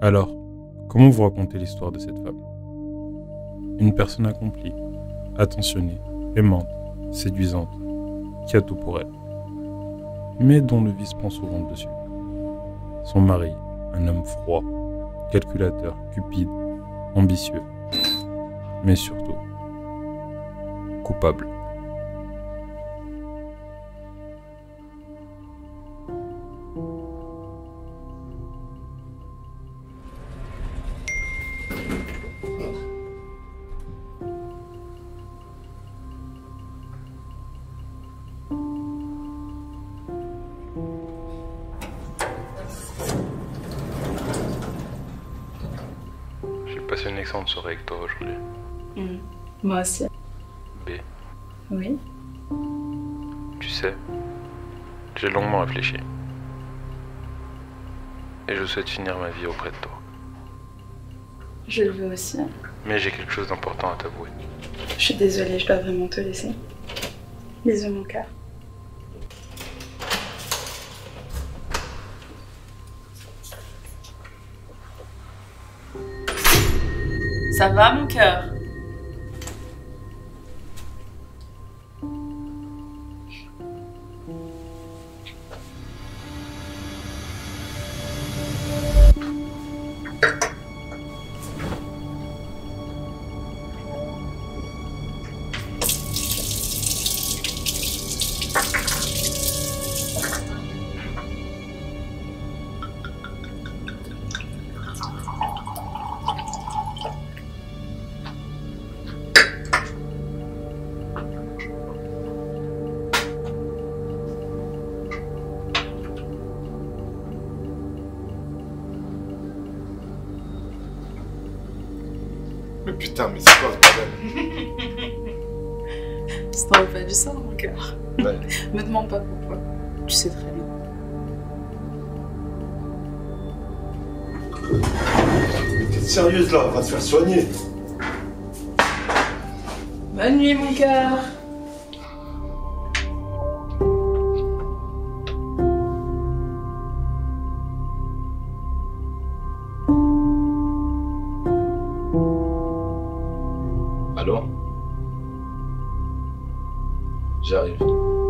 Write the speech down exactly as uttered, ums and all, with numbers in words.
Alors, comment vous racontez l'histoire de cette femme? Une personne accomplie, attentionnée, aimante, séduisante, qui a tout pour elle, mais dont le vice prend souvent le dessus. Son mari, un homme froid, calculateur, cupide, ambitieux, mais surtout coupable. J'ai passé une excellente soirée avec toi aujourd'hui. Mmh. Moi aussi. B, Oui. tu sais, j'ai longuement réfléchi. Et je souhaite finir ma vie auprès de toi. Je le veux aussi. Mais j'ai quelque chose d'important à t'avouer. Je suis désolée, je dois vraiment te laisser. Bisous mon cœur. Ça va mon cœur? Mais putain, mais c'est quoi ce bordel? Ça t'en va pas du sang mon cœur. Ouais. Me demande pas pourquoi. Tu sais très bien. Mais t'es sérieuse là? On va se faire soigner. Bonne nuit mon cœur. Allô? J'arrive.